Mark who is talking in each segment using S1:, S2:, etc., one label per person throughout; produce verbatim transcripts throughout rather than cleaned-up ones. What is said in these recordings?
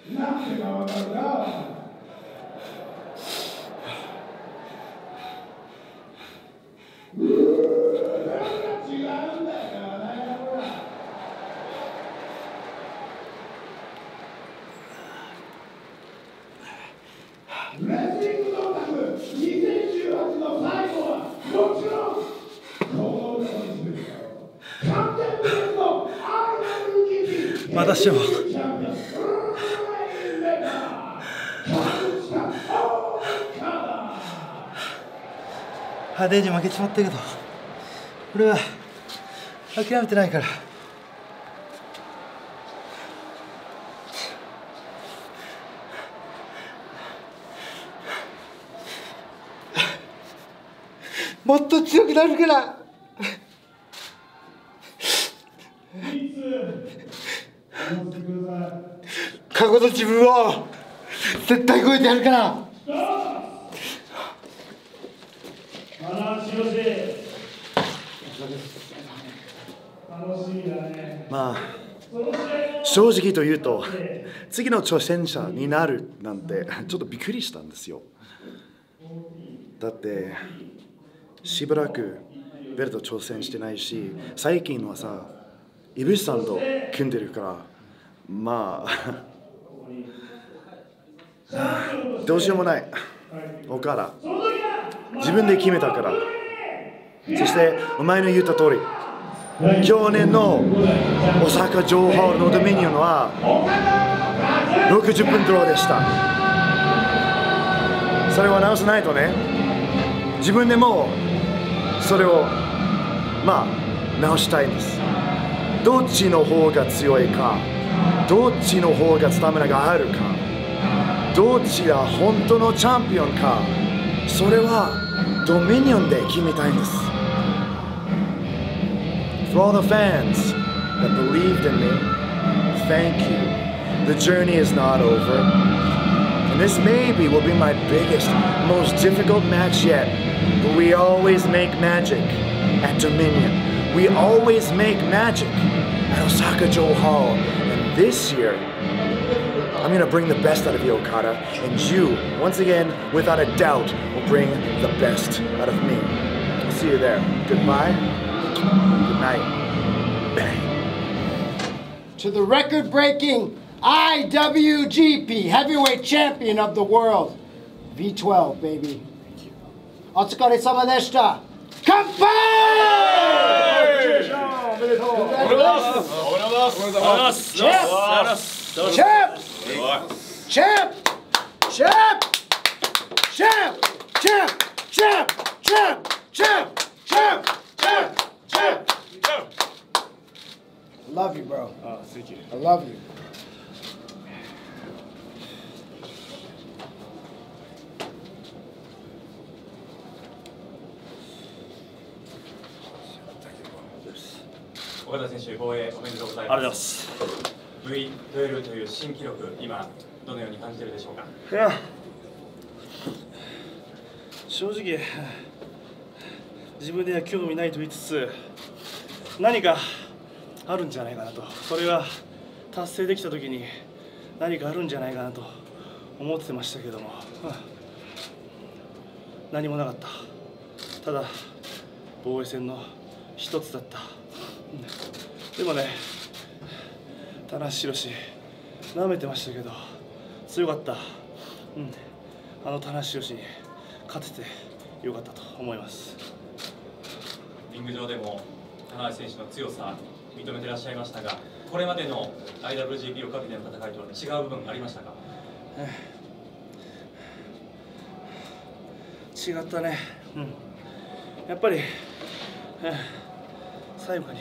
S1: なんでかわかるか。違うんだよ。レスリングのオタクにせんじゅうはちの最後はもちろんこの歌にする完全無欠のアイドル人気
S2: 私も派手に負けちまったけど俺は諦めてないから。もっと強くなるから過去の自分を絶対超えてやるから。まあ正直と言うと次の挑戦者になるなんてちょっとびっくりしたんですよ。だってしばらくベルト挑戦してないし、最近はさイブシさんと組んでるから、まあどうしようもない。岡田自分で決めたから。そしてお前の言った通り去年の大阪城ホールのドミニオンはろくじゅっぷんドローでした。それは直さないとね。自分でもそれをまあ直したいんです。どっちの方が強いか、どっちの方がスタミナがあるか、どっちが本当のチャンピオンか、それはドミニオンで決めたいんです。For all the fans that believed in me, thank you. The journey is not over. And this maybe will be my biggest, most difficult match yet. But we always make magic at Dominion. We always make magic at Osaka Joe Hall. And this year, I'm going to bring the best out of you, Okada. And you, once again, without a doubt, will bring the best out of me. I'll see you there. Goodbye. Good night. Bang.
S3: To the record-breaking I W G P Heavyweight Champion of the World, V twelve, baby. お疲れ様でした。乾杯！おめでとう。おめでとうございます。おめでとうございます。チェプ！チェプ！チェプ！チェプ！チェプ！チェプ！チェプ！チェプ！チェプ！チェプ！チェプ！チェプ！ I love you, bro.
S4: Oh, thank you.
S3: I love you.
S5: 岡田選手、防衛おめでとうございます。ありがとうございます。ブイじゅうに という新記録、今、どのように感じているでしょうか。
S2: いや、正直、自分では興味ないと言いつつ、何かあるんじゃないかなと、それが達成できたときに、何かあるんじゃないかなと思ってましたけども、何もなかった。ただ、防衛戦の一つだった。でもね、田無宏、なめてましたけど、強かった。うん、あの田無宏に勝ててよかったと思います。
S5: リング上でも田無選手の強さ、認めていらっしゃいましたが、これまでの アイダブリュージーピー をかけての戦いとは違う部分ありましたか。
S2: 違ったね、うん、やっぱり、最後に、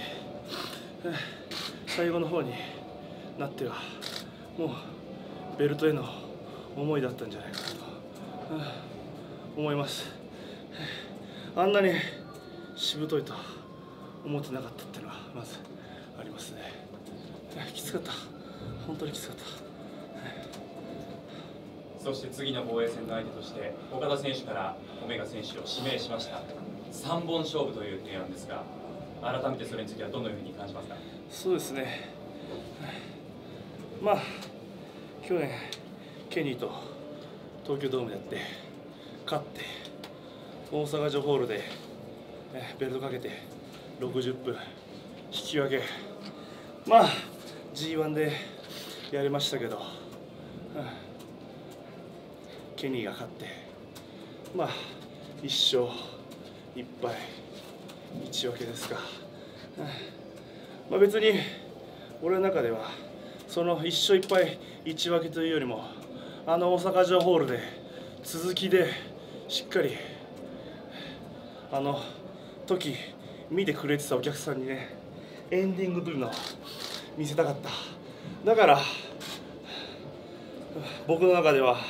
S2: 最後の方になっては、もうベルトへの思いだったんじゃないかなと思います。あんなにしぶといと思ってなかったっていうのはまずありますね。きつかった、本当にきつかった。
S5: そして次の防衛戦の相手として岡田選手からオメガ選手を指名しました。さんぼん勝負という提案ですが、改めてそれについてはどのように感じますか。
S2: そうですね、まあ
S4: 去年ケニーと東京ドームでやって勝って大阪城ホールでベルトかけてろくじゅっぷん引き分け、まあ ジーワン でやりましたけど、うん、ケニーが勝ってまあいっしょういっぱいいち分けですか、うん、まあ別に俺の中ではそのいっしょういっぱいいち分けというよりもあの大阪城ホールで続きでしっかりあの時見てくれてたお客さんにねエンディングというのを見せたかった。だから僕の中では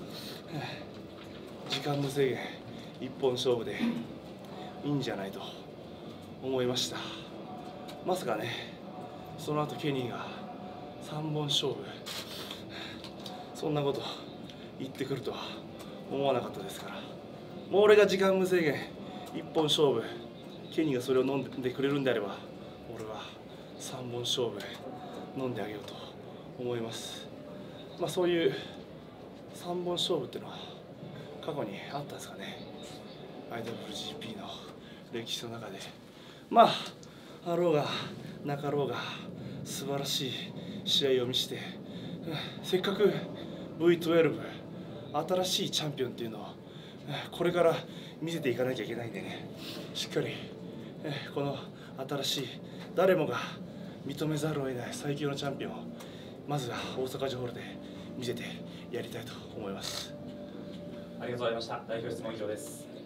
S4: 時間無制限一本勝負でいいんじゃないと思いました。まさかねその後ケニーがさんぼん勝負そんなこと言ってくるとは思わなかったですから、もう俺が時間無制限一本勝負ケニーがそれを飲んでくれるんであれば俺はさんぼん勝負飲んであげようと思います。まあそういうさんぼん勝負っていうのは過去にあったんですかね、 アイダブリュージーピー の歴史の中で。まああろうがなかろうが素晴らしい試合を見せて、せっかく ブイじゅうに 新しいチャンピオンっていうのをこれから見せていかなきゃいけないんでね、しっかりこの新しい誰もが認めざるを得ない最強のチャンピオンをまずは大阪城ホールで見せてやりたいと思います。
S5: ありがとうございました。代表質問以上です。